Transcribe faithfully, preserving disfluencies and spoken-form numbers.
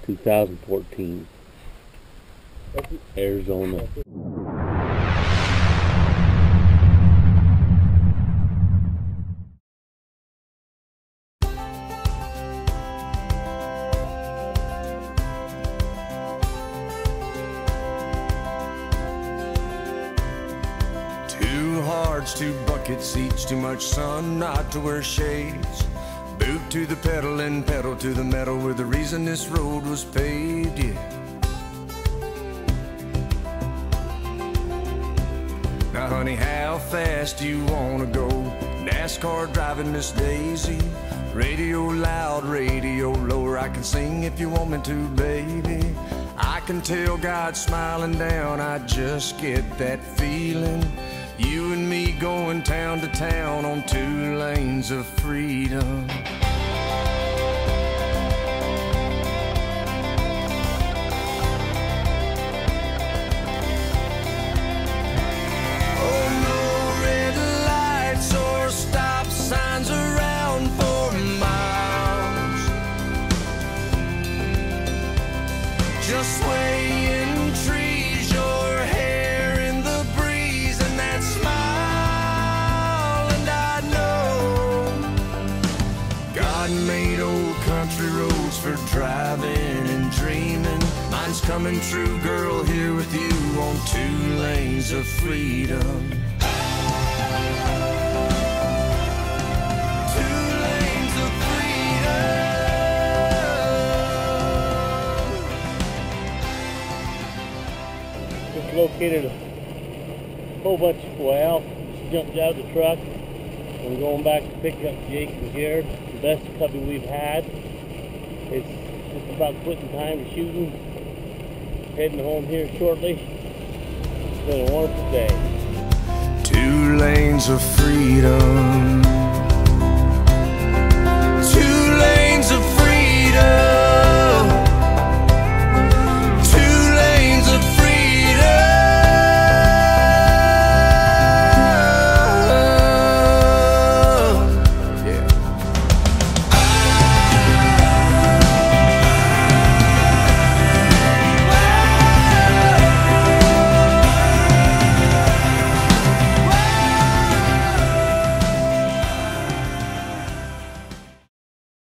two thousand fourteen, Arizona. Two hearts, two bucket seats, too much sun not to wear shades. Boot to the pedal and pedal to the metal, we're the reason this road was paved, yeah. Now honey, how fast do you wanna go? NASCAR driving Miss Daisy. Radio loud, radio lower, I can sing if you want me to, baby. I can tell God's smiling down, I just get that feeling. You and me going town to town on two lanes of freedom. Oh, no red lights or stop signs around for miles. Just swaying trees, your hair in the breeze, and that smile, and I know God made old country roads for driving and dreaming. Mine's coming true, girl, here with you on two lanes of freedom. Two lanes of freedom. Just located a whole bunch of, well, just jumped out of the truck. We're going back to pick up Jake and Jared, the best cubby we've had. It's just about quitting time to shooting. Heading home here shortly. It's been a wonderful day. Two lanes of freedom.